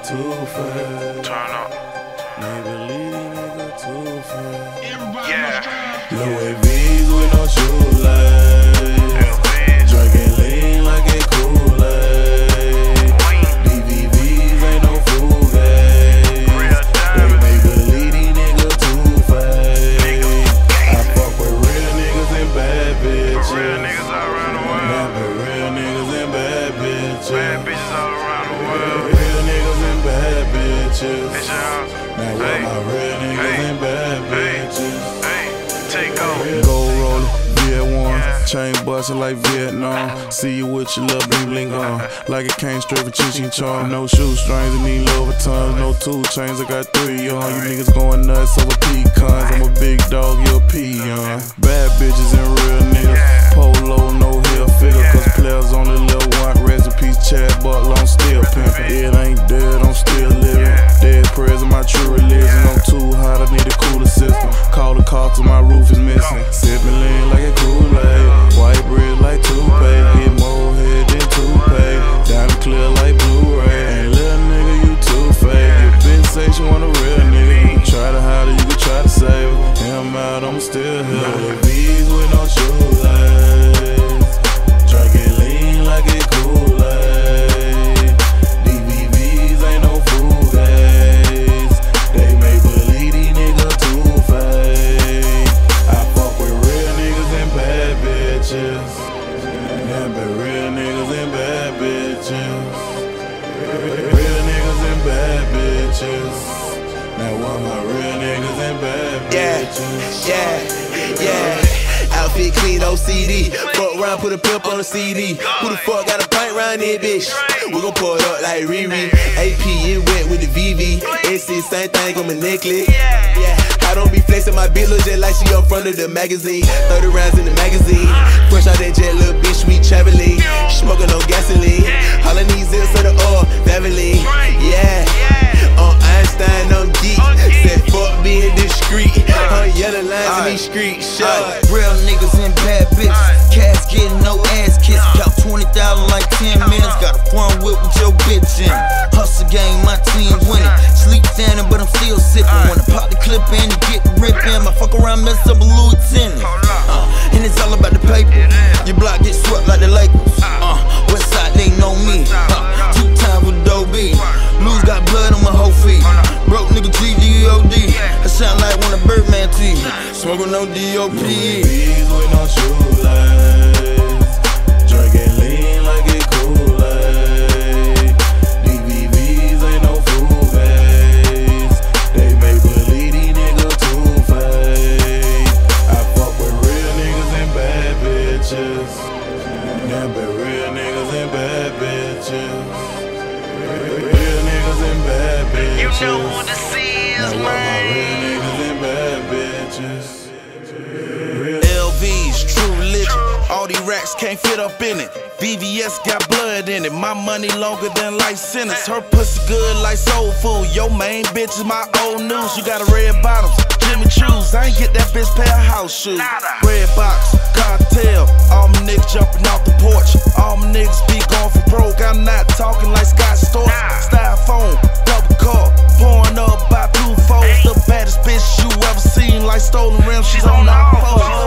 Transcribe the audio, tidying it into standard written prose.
too fast. Turn up. Nigga, lead nigga too fast. Yeah. Louis V's with no shoelace. Drinking lean like it Kool-Aid. DVVs ain't no Fugazi. They make believe these niggas too fast. I fuck with real niggas and bad bitches. Real niggas all around the world. Never real niggas and bad bitches. Bad bitches all around the world. Real niggas and bad bitches. Bitch, Now what my real niggas and bad bitches. Hey, take over. Gold roller, VA1, chain bustin' like Vietnam. See you with your little bling bling on, like it came straight from Cheech Chong. No shoestrings and these Louboutins, no 2 chains, I got 3 on. You niggas going nuts over pecans. I'm a big dog, you a peon. Bad bitches and real niggas. Polo, no heel figure, cause players on the little one. Rest in peace, Chad Butler, I'm still pimpin'. It ain't dead, I'm still living. Dead prayers are my true religion. I'm too hot, I need a cooler system. Call the car till my roof is missing. Sippin' lean like a Kool-Aid. White bread like toupee. Get more head than toupee. Diamond clear like Blu-ray. Ain't little nigga, you too fake. Your bitch say she want a real nigga. You can try to hide her, you can try to save her. And I'm out, I'm still here. Louis V's with no shoelace. Drinking lean like it Kool-Aid. DVVs ain't no Fugazi. They make believe these niggas too fake. I fuck with real niggas and bad bitches. Never real niggas and bad bitches. Real niggas and bad bitches. Now what my real niggas and bad bitches. Yeah. Outfit clean, OCD. Fuck around, put a pimp on the CD. Who the fuck got a pint round here, bitch? We gon' pour it up like Riri. AP, it wet with the VV. SC, same thing on my necklace. Yeah. I don't be flexing my bitch, look just like she up front of the magazine. 30 rounds in the magazine. Fresh out that jet, little bitch, we traveling. Smoking on gasoline. All I need is of the oil, Vaseline. Yeah. On Einstein, I'm geek. Said fuck being discreet. On yellow lines in these streets. Real niggas and bad bitches. Cash getting no ass kiss. Count 20,000 like 10 minutes. Got a foreign whip with your bitch in it. Hustle game, my team winning. Sleep standing, but I'm still sipping. When I pop the clip in, you get ripping. My fuck around, mess up a lieutenant. And it's all about the paper. Your block get swept like the Lakers. West side, they know me. 2 times with Dobie. Blues got blood on my whole feet. Broke nigga GDOD. I sound like one of Birdman teeth. Smoking no DOP. V's with no shoelace. Drinking lean like it Kool-Aid. DVVs ain't no Fugazi. They make believe these niggas too fake. I fuck with real niggas and bad bitches. Never real niggas and bad bitches. Real niggas and bad bitches. You know who this is, Now what my real man. niggas and bad bitches. LV's true religion. All these racks can't fit up in it. VVS got blood in it. My money longer than life sentence. Her pussy good like soul food. Your main bitch is my old news. You got a red bottoms, Jimmy Choos. I ain't get that bitch pair of house shoes. Red box, cartel. All my niggas jumping off the porch. All my niggas be going for broke. I'm not talking like Scott Storch. Styrofoam, double car, pouring up by 2 foes. The baddest bitch you ever seen. Like stolen rims, she's on all fours.